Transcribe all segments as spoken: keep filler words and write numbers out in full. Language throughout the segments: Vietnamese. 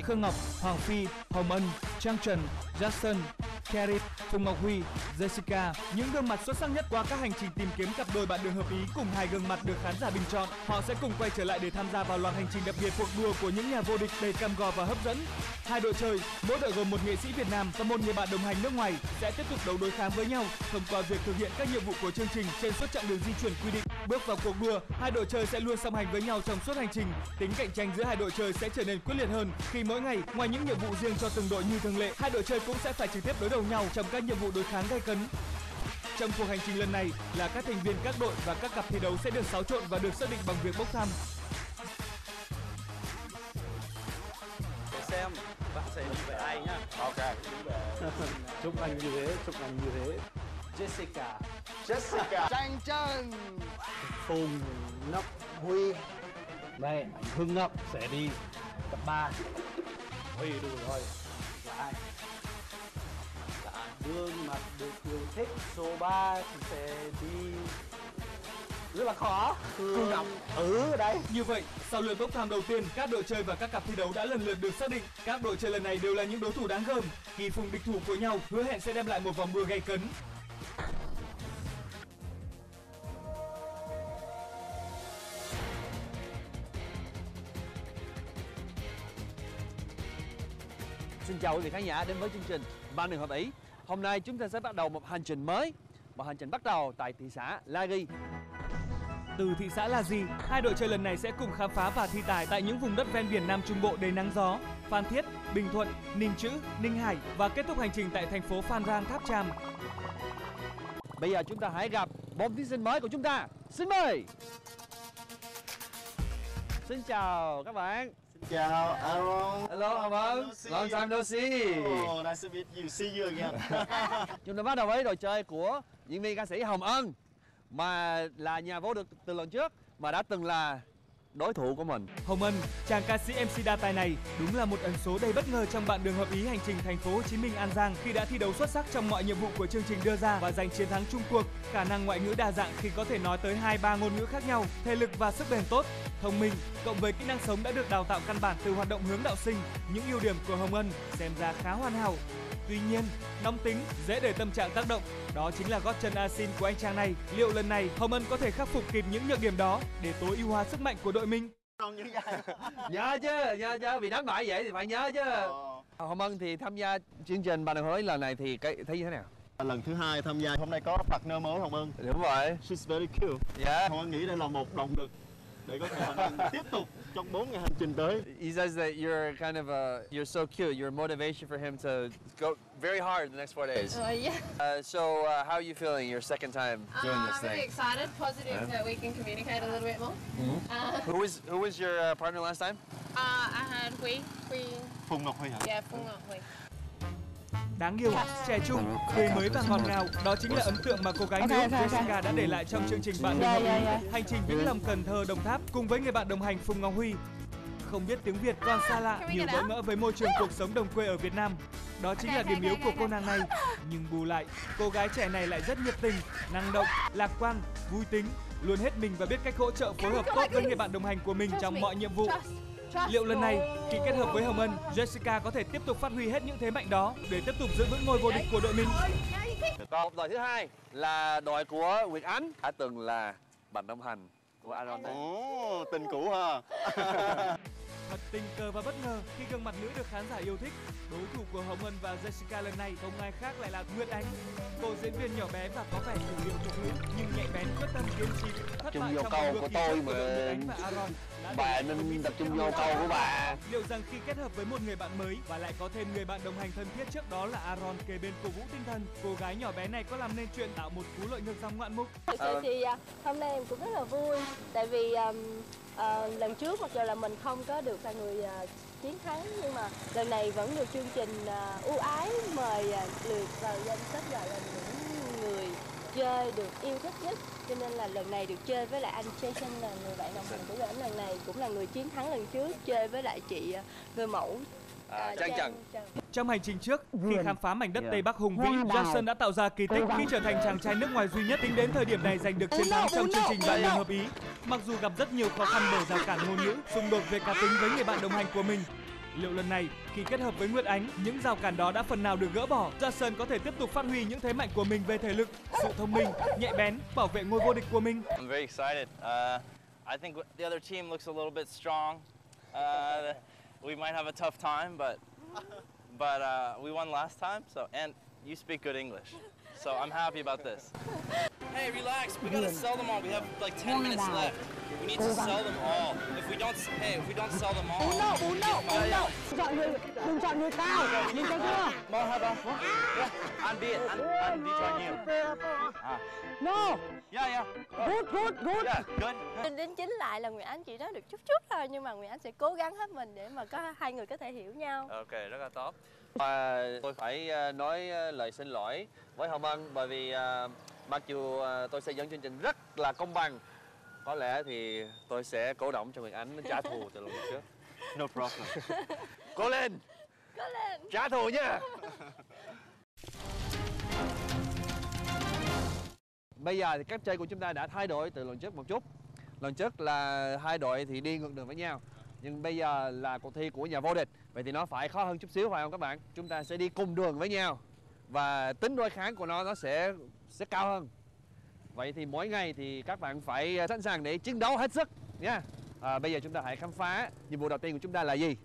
Khương Ngọc, Hoàng Phi, Hồng Ân, Trang Trần, Jackson, Kerry, Phùng Ngọc Huy, Jessica, những gương mặt xuất sắc nhất qua các hành trình tìm kiếm cặp đôi bạn đường hợp ý cùng hai gương mặt được khán giả bình chọn. Họ sẽ cùng quay trở lại để tham gia vào loạt hành trình đặc biệt cuộc đua của những nhà vô địch đầy cam go và hấp dẫn. Hai đội chơi, mỗi đội gồm một nghệ sĩ Việt Nam và một người bạn đồng hành nước ngoài sẽ tiếp tục đấu đối kháng với nhau thông qua việc thực hiện các nhiệm vụ của chương trình trên suốt chặng đường di chuyển quy định. Bước vào cuộc đua, hai đội chơi sẽ luôn song hành với nhau trong suốt hành trình. Tính cạnh tranh giữa hai đội chơi sẽ trở nên quyết liệt hơn khi mỗi ngày, ngoài những nhiệm vụ riêng cho từng đội như thường lệ, hai đội chơi cũng sẽ phải trực tiếp đối đầu nhau trong các nhiệm vụ đối kháng gay cấn. Trong cuộc hành trình lần này là các thành viên các đội và các cặp thi đấu sẽ được xáo trộn và được xác định bằng việc bốc thăm. Để xem bạn sẽ đi với ai nhá. Ok. Chúc anh như thế, chúc anh như thế. Jessica, Jessica. Trang Trần, Phùng Ngọc Huy. Đây, anh Hưng Ngọc sẽ đi cặp ba. Huy đủ rồi. là ai? Là ai? Gương mặt được yêu thích số ba thì sẽ đi rất là khó. Hưng Ngọc. Ừ, đấy. Như vậy, sau lượt bốc thăm đầu tiên, các đội chơi và các cặp thi đấu đã lần lượt được xác định. Các đội chơi lần này đều là những đối thủ đáng gờm. Kỳ phùng địch thủ của nhau hứa hẹn sẽ đem lại một vòng đua gay cấn. Xin chào quý vị khán giả đến với chương trình Bạn Đường Hợp Ý. Hôm nay chúng ta sẽ bắt đầu một hành trình mới. Một hành trình bắt đầu tại thị xã La Ghi. Từ thị xã La Ghi, hai đội chơi lần này sẽ cùng khám phá và thi tài tại những vùng đất ven biển Nam Trung Bộ đầy nắng gió, Phan Thiết, Bình Thuận, Ninh Chữ, Ninh Hải và kết thúc hành trình tại thành phố Phan Rang, Tháp Chàm. Bây giờ chúng ta hãy gặp bốn thí sinh mới của chúng ta. Xin mời. Xin chào các bạn. Chào Aaron. Hello Hồng Ân. Long time no see. Oh, nice to meet you. See you again. Chúng ta bắt đầu với đội chơi của diễn viên ca sĩ Hồng Ân, mà là nhà vô địch từ lần trước, mà đã từng là đối thủ của mình. Hồng Ân, chàng ca sĩ em xê đa tài này đúng là một ẩn số đầy bất ngờ trong Bạn Đường Hợp Ý hành trình thành phố Hồ Chí Minh An Giang khi đã thi đấu xuất sắc trong mọi nhiệm vụ của chương trình đưa ra và giành chiến thắng chung cuộc. Khả năng ngoại ngữ đa dạng khi có thể nói tới hai ba ngôn ngữ khác nhau, thể lực và sức bền tốt, thông minh cộng với kỹ năng sống đã được đào tạo căn bản từ hoạt động hướng đạo sinh. Những ưu điểm của Hồng Ân xem ra khá hoàn hảo. Tuy nhiên, nóng tính, dễ để tâm trạng tác động, đó chính là gót chân Asin của anh chàng này. Liệu lần này Hồng Ân có thể khắc phục kịp những nhược điểm đó để tối ưu hóa sức mạnh của đội mình? Nhớ chứ, nhớ chứ, vì đánh bại vậy thì phải nhớ chứ. Hồng Ân thì tham gia chương trình Bạn Đường Hợp Ý lần này thì cái thấy như thế nào? Lần thứ hai tham gia, hôm nay có partner mới Hồng Ân. Đúng rồi. She's very cute. Yeah. Hồng Ân nghĩ đây là một động lực để có thể Hồng Ân tiếp tục trong bốn ngày hành trình tới. He says that you're kind of a, you're so cute. You're a motivation for him to go very hard the next four days. Uh, yeah. Uh, so uh, how are you feeling your second time doing Uh, this I'm really thing? excited, positive Yeah. that we can communicate a little bit more. Mm-hmm. Uh, Who was who was your uh, partner last time? uh, I had Huy, Huy, Phùng Ngọc Huy hả? yeah, Phùng Ngọc Huy. Đáng yêu, trẻ trung, tươi mới và ngọt ngào, đó chính là ấn tượng mà cô gái nữ Jessica đã để lại trong chương trình Bạn Đường Hợp Ý. Hành trình Vĩnh Long, Cần Thơ, Đồng Tháp cùng với người bạn đồng hành Phùng Ngọc Huy. Không biết tiếng Việt còn xa lạ, nhiều bỡ ngỡ với môi trường cuộc sống đồng quê ở Việt Nam. Đó chính là điểm yếu của cô nàng này. Nhưng bù lại, cô gái trẻ này lại rất nhiệt tình, năng động, lạc quan, vui tính, luôn hết mình và biết cách hỗ trợ phối hợp tốt với người bạn đồng hành của mình trong mọi nhiệm vụ. Liệu lần này, khi kết hợp với Hồng Ân, Jessica có thể tiếp tục phát huy hết những thế mạnh đó để tiếp tục giữ vững ngôi vô địch của đội mình? Còn đội thứ hai là đội của Nguyệt Ánh, đã từng là bạn đồng hành của Aaron. Ồ, tình cũ ha. Thật tình cờ và bất ngờ khi gương mặt nữ được khán giả yêu thích. Đối thủ của Hồng Ân và Jessica lần này không ai khác lại là Nguyệt Ánh. Cô diễn viên nhỏ bé và có vẻ hiểu điệu thuộc nữ nhưng nhạy bén, quyết tâm, kiên trì. Thất Chung bại vô trong câu vòng của ngược tôi kỳ trước mà. của đội Nguyệt Ánh và Aaron đã Bà để lại nên không ít tập sự trung thiếu vô sót. câu của bà. Liệu rằng khi kết hợp với một người bạn mới và lại có thêm người bạn đồng hành thân thiết trước đó là Aaron kề bên cổ vũ tinh thần, cô gái nhỏ bé này có làm nên chuyện tạo một cú lợi ngược dòng ngoạn mục? Thực sự thì uh, hôm nay em cũng rất là vui, tại vì um, uh, lần trước mặc dù là mình không có được là người uh, chiến thắng, nhưng mà lần này vẫn được chương trình uh, ưu ái mời uh, liệt vào danh sách gọi là những người chơi được yêu thích nhất, cho nên là lần này được chơi với lại anh Jason là người bạn đồng hành của anh, lần này cũng là người chiến thắng lần trước, chơi với lại chị uh, người mẫu À, uh, Trang Trần. Trong hành trình trước, khi khám phá mảnh đất Tây Bắc hùng vĩ, Jackson đã tạo ra kỳ tích khi trở thành chàng trai nước ngoài duy nhất tính đến thời điểm này giành được chiến thắng trong chương trình Bạn Đường Hợp Ý. Mặc dù gặp rất nhiều khó khăn bởi rào cản ngôn ngữ, xung đột về cá tính với người bạn đồng hành của mình. Liệu lần này khi kết hợp với Nguyệt Ánh, những rào cản đó đã phần nào được gỡ bỏ, Jason có thể tiếp tục phát huy những thế mạnh của mình về thể lực, sự thông minh, nhạy bén, bảo vệ ngôi vô địch của mình. I'm very excited. Uh, I think the other team looks a little bit strong. Uh, we might have a tough time, but but uh, we won last time. So and you speak good English, so I'm happy about this. Hey, relax. We gotta sell them all. We have like ten minutes left. We need to sell them all. If we don't, hey, if we don't sell them all. Uno, uno, uno. Chọn người, đừng chọn người cao. Nhìn thấy chưa? Marhaba. Yeah, anh biết, anh anh đi cho nhiều. À. No. Yeah, yeah. Good, good, good. Yeah, good. Đính đính chính lại là Nguyệt Ánh chỉ nói được chút chút thôi, nhưng mà Nguyệt Ánh sẽ cố gắng hết mình để mà có hai người có thể hiểu nhau. Ok, rất là tốt. Và tôi phải uh, nói uh, lời xin lỗi với Hồng Ân bởi vì uh, mặc dù uh, tôi sẽ dẫn chương trình rất là công bằng, có lẽ thì tôi sẽ cổ động cho Nguyệt Ánh trả thù từ lần trước. No problem. Cố lên! Cố lên! Trả thù nha! Bây giờ thì cách chơi của chúng ta đã thay đổi từ lần trước một chút. Lần trước là hai đội thì đi ngược đường với nhau, nhưng bây giờ là cuộc thi của nhà vô địch. Vậy thì nó phải khó hơn chút xíu phải không các bạn? Chúng ta sẽ đi cùng đường với nhau và tính đối kháng của nó nó sẽ sẽ cao hơn. Vậy thì mỗi ngày thì các bạn phải sẵn sàng để chiến đấu hết sức nha. À, bây giờ chúng ta hãy khám phá nhiệm vụ đầu tiên của chúng ta là gì.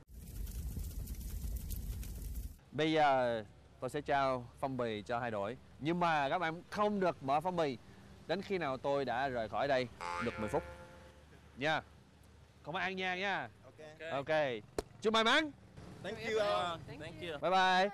Bây giờ tôi sẽ trao phong bì cho hai đội, nhưng mà các bạn không được mở phong bì đến khi nào tôi đã rời khỏi đây được mười phút nha. Không ai ăn nhang nha. Ok. Ok. Chúc may mắn. Thank you. Uh, Thank you. Bye bye.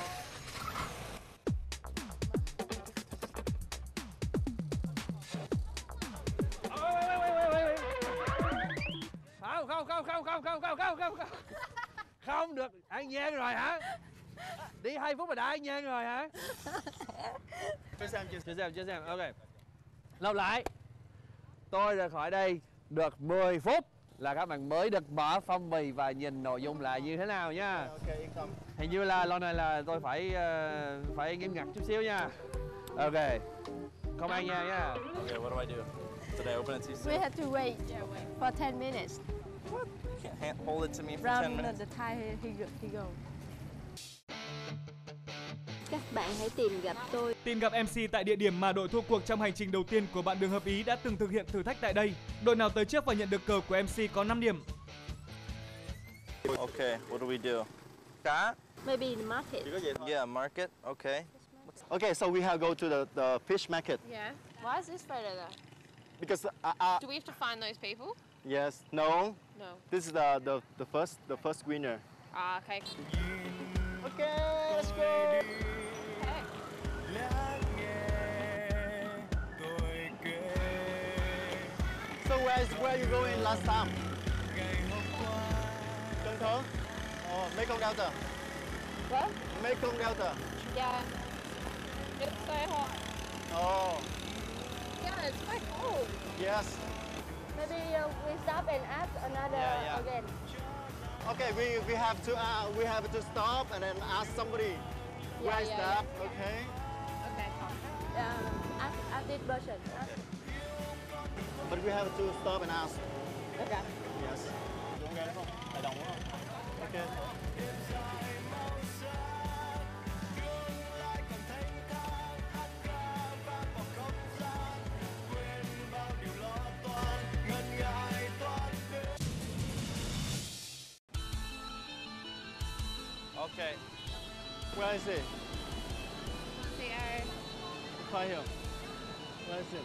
Không không không không không không không không không không không được ăn nhang rồi hả? Đi hai phút mà đã ăn nhang rồi hả? chưa xem chưa Chưa xem chưa xem. Ok. Lặp lại. Tôi rời khỏi đây được mười phút là các bạn mới được mở phong bì và nhìn nội dung là như thế nào nha. Ok, yên tâm. Hình như là lần này là tôi phải uh, phải nghiêm ngặt chút xíu nha. Ok. Không ăn nha nha. Okay, what do I do? Did I open it too soon? We have to wait for ten minutes. You can't hand- hold it to me for ten From minutes. the time he, he, go, he go. Các bạn hãy tìm gặp tôi. Tìm gặp em xê tại địa điểm mà đội thua cuộc trong hành trình đầu tiên của bạn đường hợp ý đã từng thực hiện thử thách tại đây. Đội nào tới trước và nhận được cờ của em xê có năm điểm. Okay, what do we do? Cá? Maybe in the market. Chỉ có vậy thôi. Yeah, market. Okay. Okay, so we have go to the the fish market Yeah. Why is this better though? because uh, uh, Do we have to find those people? yes, no, No. this is the the the first the first winner. Ah, okay. Okay, let's go. So where is where you going last time? Cần Thơ. Oh, Mekong Delta. What? Mekong Delta. Yeah. It's so hot. Oh, Yeah, it's so cold. yes. Maybe uh, we stop and ask another Yeah, yeah. again. Okay, we we have to uh, we have to stop and then ask somebody. Yeah, Where is yeah, that? yeah. Okay. Okay, fine. Um, ask, ask this person. Ask. But we have to stop and ask. Okay. Yes. Đúng ghê không? Tại đồng đúng không? Okay. Okay. Where is it? See you. Right here. Where is it?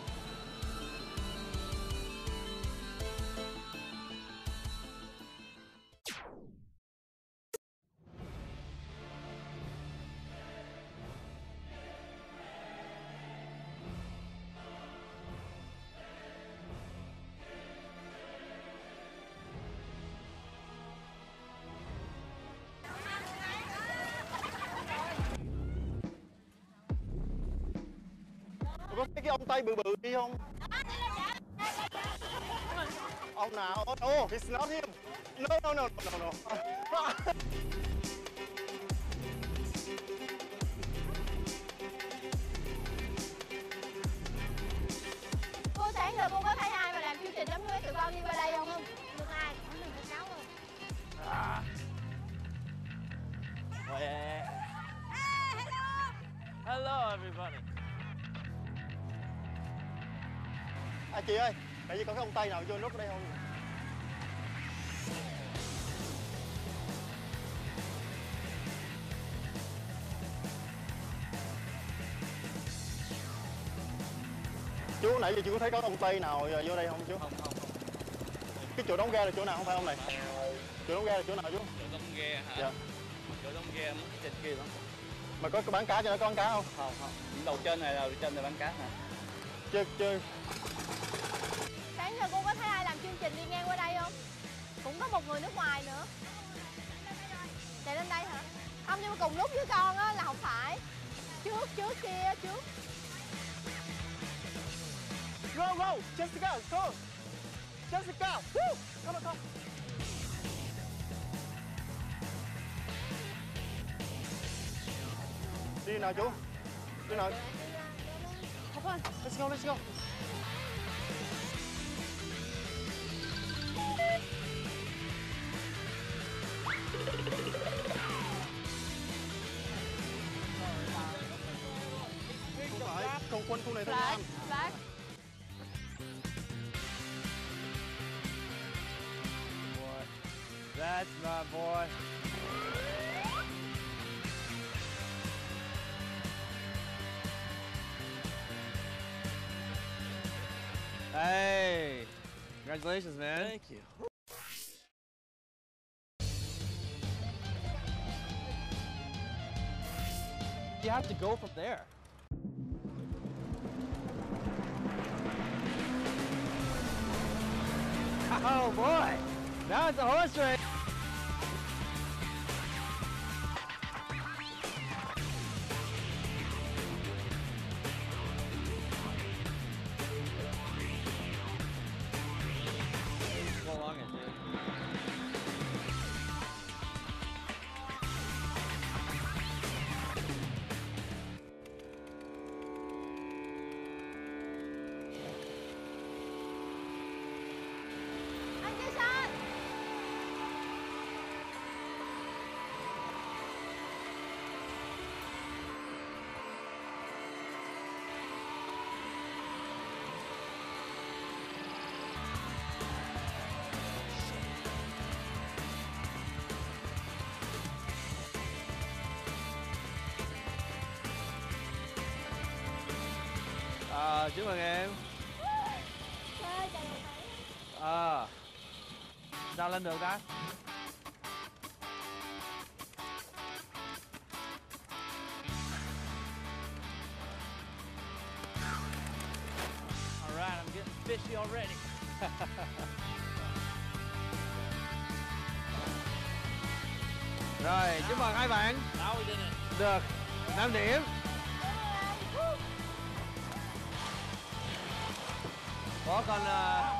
Có thấy cái ông Tây bự bự đi không? Ông nào? Oh, oh, it's not him. No, no, no, no, no. Cô sáng giờ cô có thấy ai mà làm chương trình đám cưới tụi con như bên đây không? Không được ai, không được cáo luôn. Yeah. Hello. Hello, everybody. À chị ơi, tại vì có cái ông Tây nào vô nút ở đây không? Chú nãy giờ chú có thấy có ông Tây nào vô đây không chú? Không, không, không. Cái chỗ đóng ghe là chỗ nào không phải ông này? Chỗ đóng ghe là chỗ nào chú? Chỗ đóng ghe hả? Dạ. Chỗ đóng ghe mất trên kia lắm. Mà có, có bán cá cho nó có bán cá không? Không, không. Những đầu trên này là trên này bán cá nè. Chơi chơi. Sáng giờ cô có thấy ai làm chương trình đi ngang qua đây không? Cũng có một người nước ngoài nữa. Chạy lên đây hả? Không, nhưng mà cùng lúc với con á là không phải. Trước, trước kia, trước. Go, go! Jessica, go! Jessica! Woo! Come on, come on! Đi nào chú? Đi nào? Come on, let's go, let's go! Không phải, không quân khu này thôi nha. Flag. That's my boy. Hey, congratulations, man. Thank you. You have to go from there. Oh boy, now it's a horse race. Go along it, dude. Anh Jason. À, chúc mừng em. Chơi, chạy một thấy. À, sao lên được ta? All right, I'm getting fishy already. Rồi, chúc mừng hai bạn. Now we did it. Được năm điểm. Có con uh...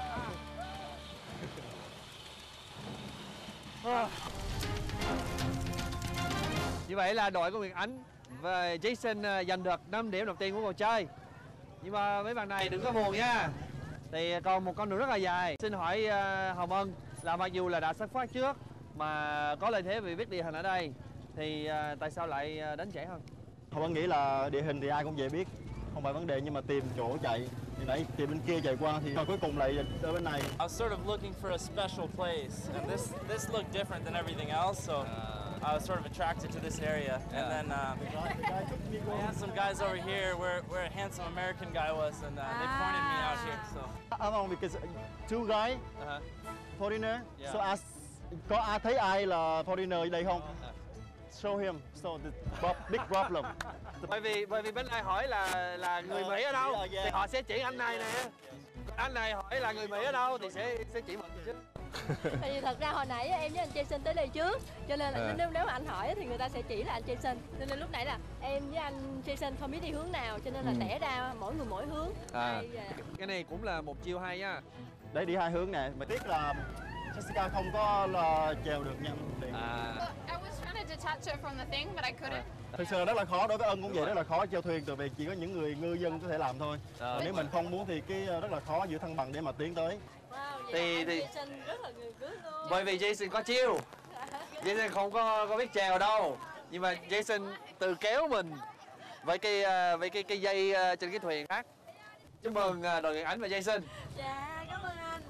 Như vậy là đội của Nguyệt Ánh và Jason uh, giành được năm điểm đầu tiên của cuộc chơi. Nhưng mà mấy bạn này đừng có buồn nha. Thì còn một con đường rất là dài. Xin hỏi uh, Hồng Ân là mặc dù là đã xuất phát trước mà có lợi thế vì biết địa hình ở đây thì uh, tại sao lại uh, đánh trễ hơn? Hồng Ân nghĩ là địa hình thì ai cũng dễ biết, không phải vấn đề, nhưng mà tìm chỗ chạy thì nãy tìm bên kia chạy qua thì cuối cùng lại ở bên này. I was sort of looking for a special place, and this this looked different than everything else, so I was sort of attracted to this area. And then um, I had some guys over here where where a handsome American guy was, and uh, they pointed me out here. So I'm on because two guys, Uh-huh. foreigner. Yeah. So ask, có ai thấy ai là foreigner ở đây không? Show him. So the pro- big problem. Bởi vì bởi vì bên này hỏi là là người Mỹ ở đâu Yeah, yeah. thì họ sẽ chỉ anh này nè. Anh này hỏi là người Mỹ ở đâu thì sẽ sẽ chỉ mình chứ. Tại vì thật ra hồi nãy em với anh Jason tới đây trước, cho nên là À. nếu nếu mà anh hỏi thì người ta sẽ chỉ là anh Jason. Cho nên lúc nãy là em với anh Jason không biết đi hướng nào, cho nên là Ừ. tẻ ra mỗi người mỗi hướng. À. Hay, à, Cái này cũng là một chiêu hay nha. Đấy, đi hai hướng nè. Mà tiếc là Jessica không có là chèo được nha. À. I was trying to detach it from the thing, but I couldn't. Thực sự là rất là khó, đối với Ân cũng vậy, rất là khó chèo thuyền, tại vì chỉ có những người ngư dân có thể làm thôi. Ờ. Nếu mình không muốn thì cái rất là khó giữ thăng bằng để mà tiến tới. wow, vậy Thì- là anh thì- Jason rất là người good luôn. Bởi vì Jason có chiêu. Jason không có có biết chèo đâu, nhưng mà Jason tự kéo mình với cái uh, với cái cái dây uh, trên cái thuyền khác. Chúc mừng uh, đội Nguyệt Ánh và Jason. Dạ, cảm ơn anh.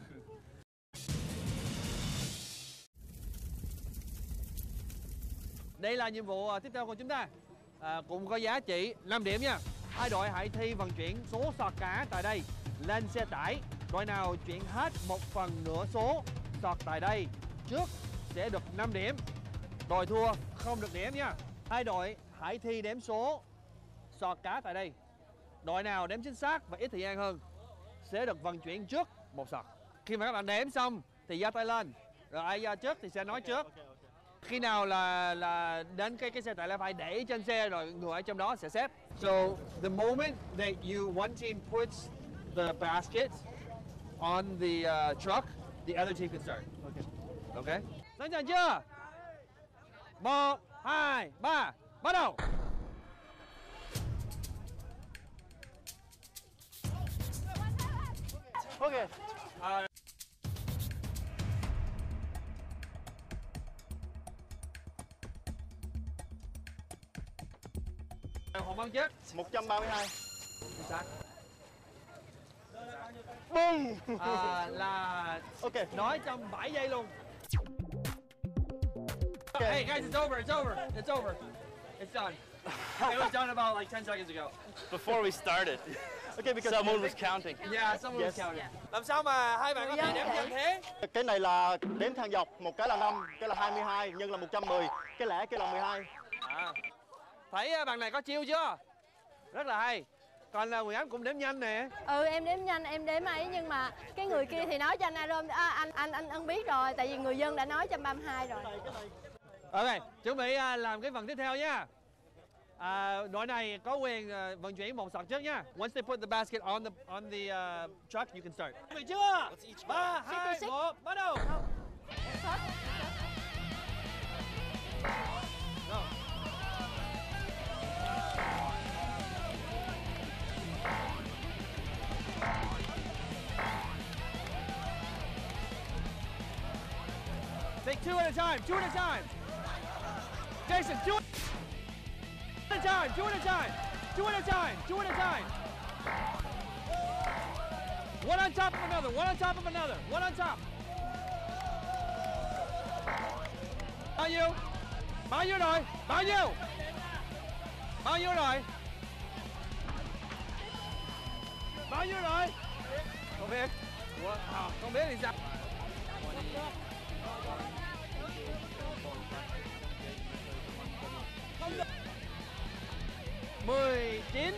Đây là nhiệm vụ uh, tiếp theo của chúng ta, uh, cũng có giá trị năm điểm nha. Hai đội hãy thi vận chuyển số sọt cá tại đây lên xe tải. Đội nào chuyển hết một phần nửa số sọt tại đây trước sẽ được năm điểm. Đội thua không được điểm nha. Hai đội hãy thi đếm số sọt cá tại đây. Đội nào đếm chính xác và ít thời gian hơn sẽ được vận chuyển trước một sọt. Khi mà các bạn đếm xong thì giơ tay lên, rồi ai giơ trước thì sẽ nói trước. Khi nào là là đến cái cái xe tải là phải để trên xe, rồi người ở trong đó sẽ xếp. So the moment that you one team puts the basket on the uh, truck, the other team can start. Okay. Okay. Sẵn sàng chưa? Một, hai, ba, bắt đầu. Okay. Uh, Hồng Văn chết. một trăm ba mươi hai. Chính xác. Bum. À, là Ok. nói trong bảy giây luôn. Okay. Hey guys, it's over, it's over, it's over. It's done. It was done about like ten seconds ago. Before we started, Okay, because someone was counting. Yeah, someone Yes. was counting. Làm sao mà hai bạn có thể đếm nhanh thế? cái này là đếm thang dọc, một cái là năm, cái là hai mươi hai nhân là một trăm mười, cái lẻ kia là mười hai. À. Thấy bạn này có chiêu chưa? Rất là hay. Còn là Nguyệt Ánh cũng đếm nhanh nè. Ừ, em đếm nhanh, em đếm ấy, nhưng mà cái người kia thì nói cho anh Aaron, à, anh anh anh anh biết rồi, tại vì người dân đã nói một trăm ba mươi hai rồi. Ok, chuẩn bị uh, làm cái phần tiếp theo nha. À, đội này có quyền uh, vận chuyển một sọt trước nha. Once they put the basket on the on the uh, truck, you can start. Chuẩn bị chưa? Ba, hai, một, bắt đầu. Go. Take two at a time, two at a time. Jason, two at a time, two at a time, two at a time, two at a time. One on top of another, one on top of another, one on top. Bao nhiêu? Bao nhiêu rồi? Bao nhiêu? Bao nhiêu rồi? Bao nhiêu rồi? Không biết. À, không biết thì sao? mười chín.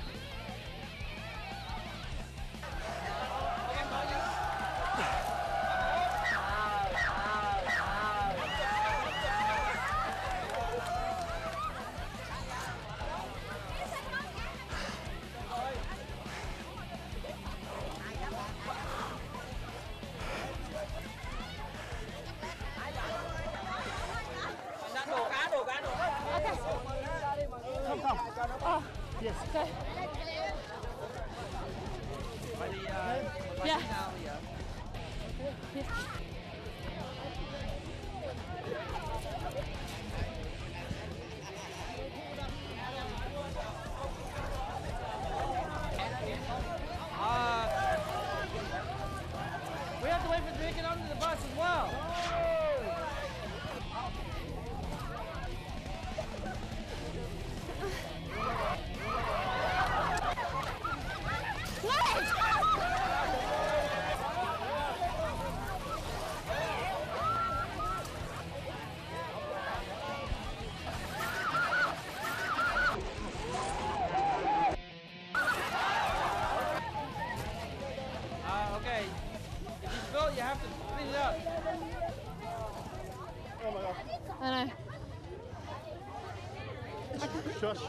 Đồ cá, đồ cá, đồ cá. Không không. Oh, Yes. okay. Vậy thì uh, Yeah. nào bây giờ? Uh, we have to wait for them to get onto the bus as well. Uh, okay. If you spill, you have to clean it up. Oh my god. Đây này. Shush.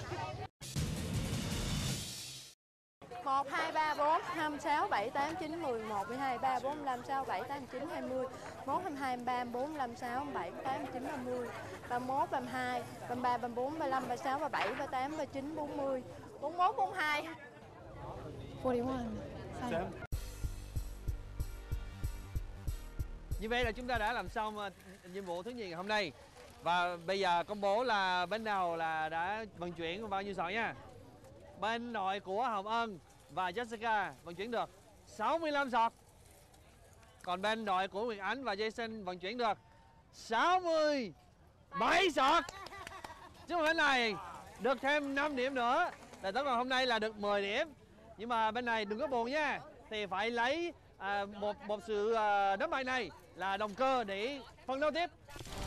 một, hai, ba, bốn, hai, sáu, bảy, tám, chín, mười, một, mười hai, ba, bốn, năm, sáu, bảy, tám, chín, hai mươi, mốt, hai mươi hai, ba, bốn, năm, sáu, bảy, tám, chín, ba mươi, ba mốt, ba hai, ba ba, ba bốn, ba lăm, ba sáu, ba bảy, ba tám, ba chín, bốn mươi, bốn mốt, bốn hai. bốn mươi mốt. Như vậy là chúng ta đã làm xong uh, nhiệm vụ thứ nhì ngày hôm nay. Và bây giờ công bố là bên nào là đã vận chuyển bao nhiêu sọt nha. Bên đội của Hồng Ân và Jessica vận chuyển được sáu mươi lăm sọt. Còn bên đội của Nguyệt Ánh và Jason vận chuyển được sáu mươi bảy sọt. Chứ mà bên này được thêm năm điểm nữa. Là tổng cộng hôm nay là được mười điểm. Nhưng mà bên này đừng có buồn nha. Thì phải lấy à, một một sự à, đánh bại này là động cơ để phân đấu tiếp.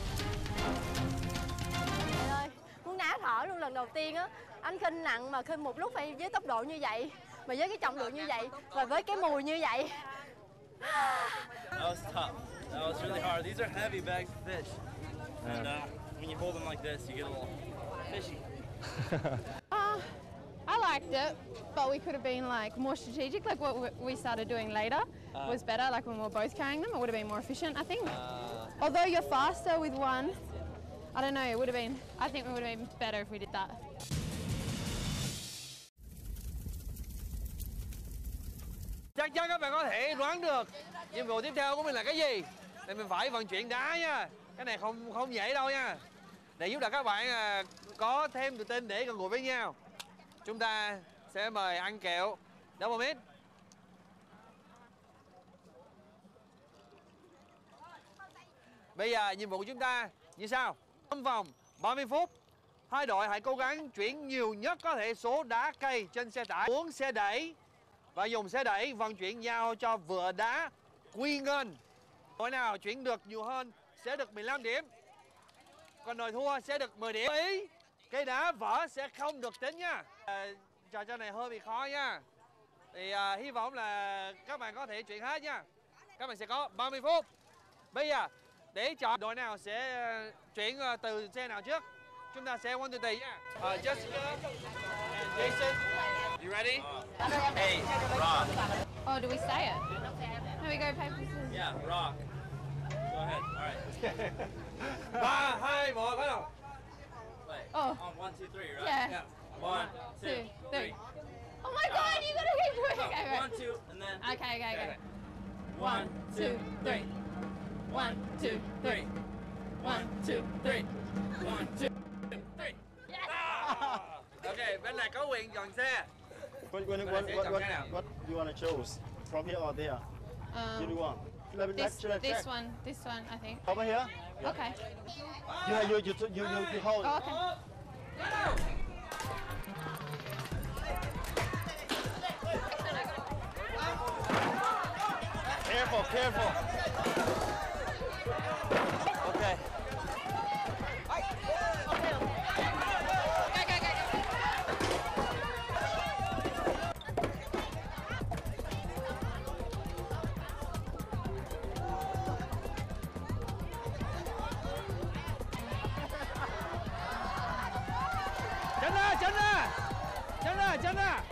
Trời ơi, muốn ná thở luôn. Lần đầu tiên á, anh khinh nặng mà khinh một lúc phải với tốc độ như vậy, mà với cái trọng lượng như vậy và với cái mùi như vậy. That was tough. That was really hard. These are heavy bags of fish. And uh, when you hold them like this, you get a little fishy. Uh, I liked it, but we could have been like more strategic. Like what we started doing later Uh, was better. Like when we were both carrying them, it would have been more efficient, I think. Uh, Although you're faster with one, I don't know. It would have been. I think it would have been better if we did that. Chắc chắn các bạn có thể đoán được nhiệm vụ tiếp theo của mình là cái gì. Thì mình phải vận chuyển đá nha. Cái này không không dễ đâu nha. Để giúp đỡ các bạn à, có thêm tự tin để gần gũi với nhau, chúng ta sẽ mời ăn kẹo Double Meat. Bây giờ nhiệm vụ của chúng ta như sau. Trong vòng ba mươi phút, hai đội hãy cố gắng chuyển nhiều nhất có thể số đá cây trên xe tải xuống xe đẩy và dùng xe đẩy vận chuyển nhau cho vựa đá quy ngân. Đội nào chuyển được nhiều hơn sẽ được mười lăm điểm, còn đội thua sẽ được mười điểm. Ý, cái đá vỡ sẽ không được tính nha. À, trò chơi này hơi bị khó nha. Thì à, hy vọng là các bạn có thể chuyển hết nha. Các bạn sẽ có ba mươi phút. Bây giờ để chọn đội nào sẽ uh, chuyển uh, từ xe nào trước, chúng ta sẽ one two three nha. Uh, Jessica and Jason, you ready? hey, rock. Oh, do we say it? No, we go paper scissors. Yeah, rock. Go ahead. All right. Ba, hai, một, bắt đầu. Wait. Oh. On one, two, three, right? Yeah. One, two, Two, three. three. Oh my God! You gotta keep doing No, it. Okay, one, two, and then. okay, okay, okay. One, two, three. One, two, Three. One, two, three. One, two, three. Ok, bên này có quyền dọn xe. What, what, what, what, what, what you want to choose? From here or there? You do Um, one. Let me this, should I this check? one, this one, I think. Over here? Okay. You, you, you, you, you, you hold. Oh, okay. Careful, careful. Ok. Tránh ra, tránh ra. Tránh ra, tránh ra.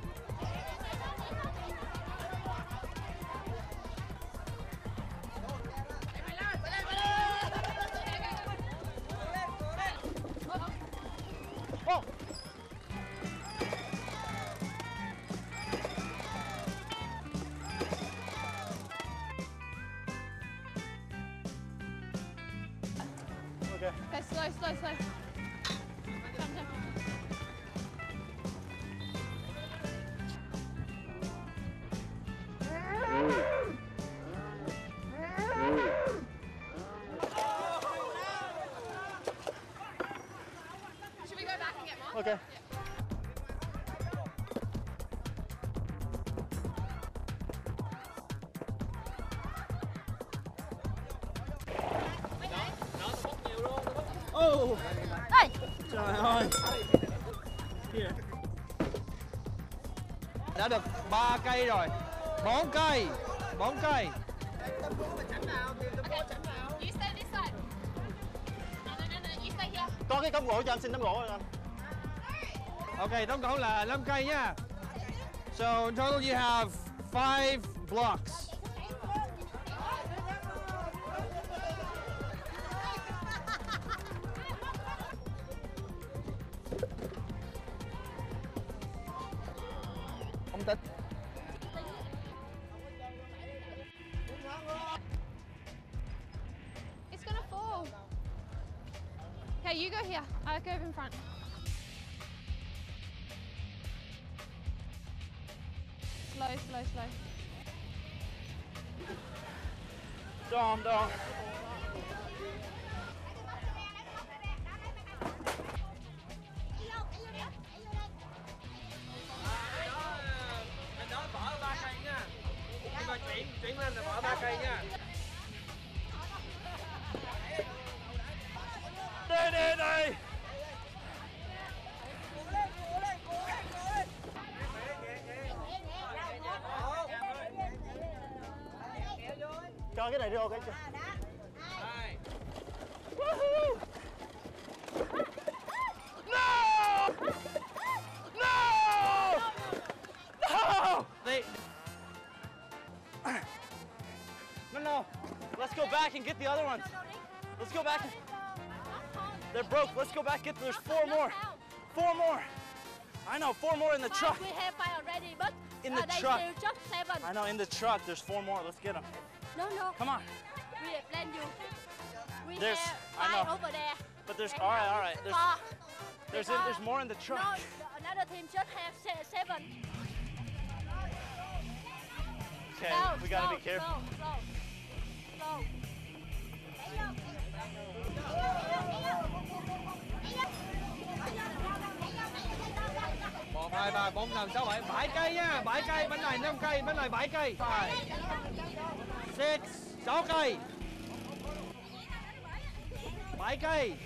Okay. Okay, slow, slow, slow. Jump, jump. Should we go back and get more? Okay. Oh, Ê, trời ơi. Đã được ba cây rồi. Bốn cây. Bốn cây. You stay this side. No, no, no, no. You stay here. Có cái cốc gỗ cho anh, xin tấm gỗ rồi anh. Ok, tổng cộng là năm cây nha. So in total you have five blocks. Không tích. It's gonna fall. Okay, you go here. I'll go in front. Slow, slow, slow. Dom, dom. Anh đó bỏ ba cây nha. Nhưng mà chuyển chuyển lên là bỏ ba cây nha. Đây, đây, đây. Cho cái này vô cái. Woohoo! No! No! No! They... No, no. Let's go back and get the other ones. Let's go back. And... They're broke. Let's go back. Get. There's four more. Four more. I know. Four more in the truck. We have five already, but In the uh, they truck. still just seven. I know. In the truck. There's four more. Let's get them. No, no. Come on. We have plan you. We There's- have I five know. over there. But there's. And All right. now All right. There's. four. There's. Because- There's more in the truck. No, another team just have se- seven. Okay. Slow, We gotta slow, be careful. Slow, slow, slow. Một, hai, ba, bốn, năm, sáu, bảy. Bảy cây nha. Bảy cây. Bên này năm cây. Bên này bảy cây. Five. Six. Sáu cây. Bảy cây.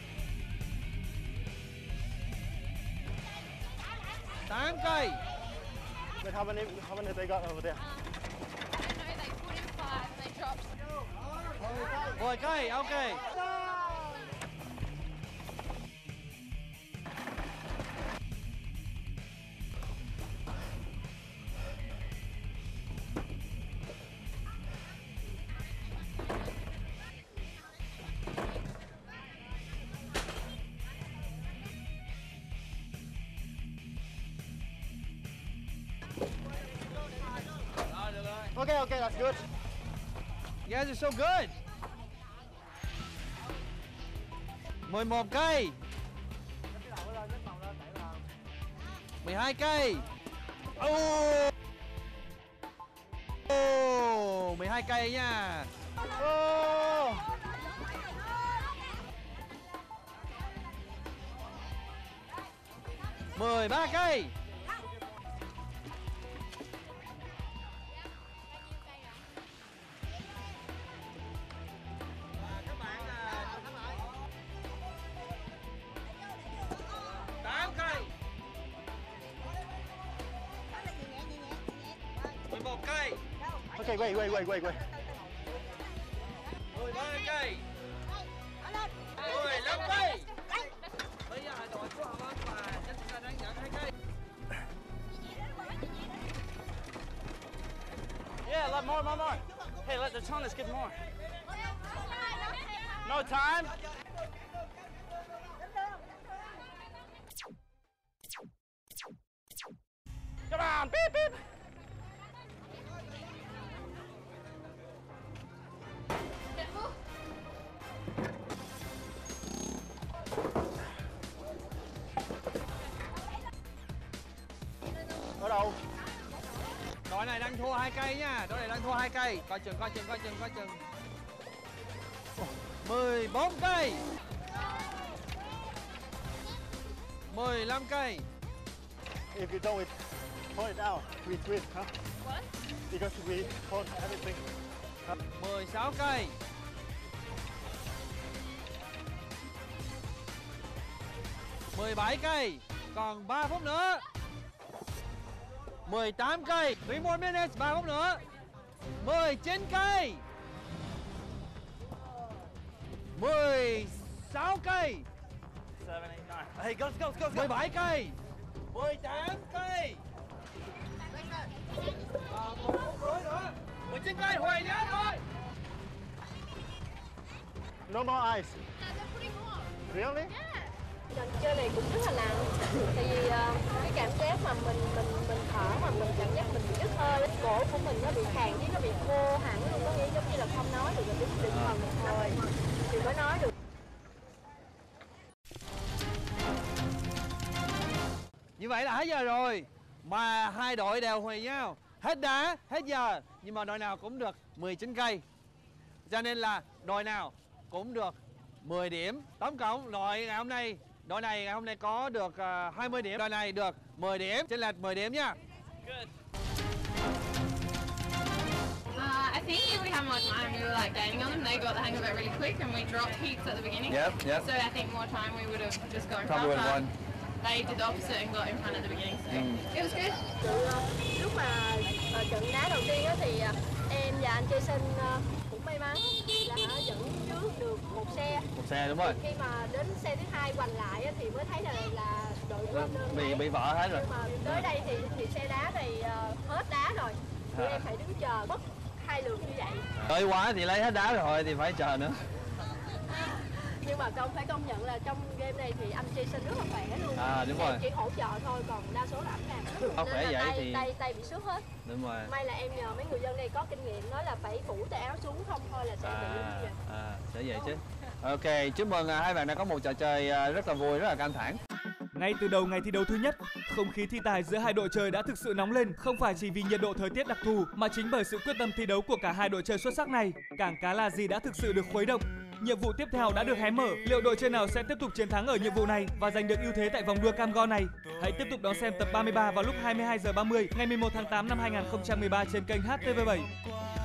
Tám cây. But how many how many they got over there? I know they put in five and they dropped. Mười cây. Ok. Okay, okay, that's good. You guys are so good. mười một cây. mười hai cây. Oh. Oh, mười hai cây nha. Oh. mười ba cây. tám cây. mười một cây. Okay, wait, wait, wait, wait, wait. mười ba cây. mười lăm cây. Bây giờ là đội của Hồng Anh và Jessica đang nhận hai cây. Yeah. Let more, more, more. Hey, let the Thomas get more. No time. Come on, beep beep. Ở đâu? Đội này đang thua hai cây nha. Đội này đang thua hai cây. Coi chừng, coi chừng, coi chừng, coi chừng. mười bốn cây. mười lăm cây. If you don't hold it out, we quit, huh? What? Because we hold everything. mười sáu cây. mười bảy cây. Còn ba phút nữa. mười tám cây. three more minutes, ba phút nữa. mười chín cây. mười sáu cây. Seven, eight, nine. Hey, go, let's go, let's go, let's mười go. bảy cây. mười tám cây. Còn một phút rưỡi nữa. mười chín cây, Huệ nhớ thôi. No more ice. No, they're putting more. Really? Trò chơi này cũng rất là nặng. Tại vì uh, cái cảm giác mà mình mình mình thở mà mình cảm giác mình bị đứt hơi, cổ của mình nó bị khàn với nó bị khô hẳn luôn, có nghĩa giống như là không nói được, là đứng đứng phần thôi thì mới nói được. Như vậy là hết giờ rồi. Mà hai đội đều hòa nhau. Hết đá, hết giờ. Nhưng mà đội nào cũng được mười chín cây. Cho nên là đội nào cũng được mười điểm. Tổng cộng đội ngày hôm nay, đội này ngày hôm nay có được uh, hai mươi điểm. Đội này được mười điểm. Chênh lệch mười điểm nha. Uh, I think if we had more time, we were like gaining on them. They got the hang of it really quick, and we dropped heaps at the beginning. Yep, yep. So I think more time we would have just gone Probably would have faster. won. They did the opposite and got in front at the beginning, so it was good. Từ, uh, lúc mà uh, trận đá đầu tiên á, thì uh, em và anh Jason uh, cũng may mắn là uh, dẫn trước được một xe. Một xe đúng rồi. Khi mà đến xe thứ hai hoành lại á, thì mới thấy là là đội của anh Đơn Bị ấy. bị vỡ hết rồi. Nhưng mà tới đây thì thì xe đá này uh, hết đá rồi. Tụi À. em phải đứng chờ mất hai lượt như vậy. Đợi quá thì lấy hết đá rồi thì phải chờ nữa. Nhưng mà công phải công nhận là trong game này thì anh Jason rất là khỏe luôn. À, đúng Em rồi. chỉ hỗ trợ thôi, còn đa số là anh làm. Không khỏe Nên là vậy tay, thì- tay tay bị xước hết. Đúng rồi. May là em nhờ mấy người dân đây có kinh nghiệm, nói là phải phủ tay áo xuống, không thôi là sẽ bị như À, vậy. à, sẽ vậy chứ. Ok, chúc mừng à, hai bạn đã có một trò chơi à, rất là vui, rất là căng thẳng. Ngay từ đầu ngày thi đấu thứ nhất, không khí thi tài giữa hai đội chơi đã thực sự nóng lên, không phải chỉ vì nhiệt độ thời tiết đặc thù mà chính bởi sự quyết tâm thi đấu của cả hai đội chơi xuất sắc này. Cảng Cá Là Gì đã thực sự được khuấy động. Nhiệm vụ tiếp theo đã được hé mở. Liệu đội chơi nào sẽ tiếp tục chiến thắng ở nhiệm vụ này và giành được ưu thế tại vòng đua cam go này? Hãy tiếp tục đón xem tập ba mươi ba vào lúc hai mươi hai giờ ba mươi ngày mười một tháng tám năm hai nghìn không trăm mười ba trên kênh H T V bảy.